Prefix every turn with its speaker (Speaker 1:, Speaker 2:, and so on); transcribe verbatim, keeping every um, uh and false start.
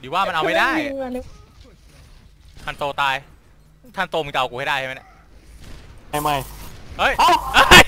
Speaker 1: ดีว่ามันเอาไม่ได้ทันโตตายทันโตมึงจะเอากูให้ได้ใช่ไหมเนี่ย
Speaker 2: ไม่ไม่
Speaker 1: เฮ้ย
Speaker 2: เอ้า
Speaker 1: เฮ้ย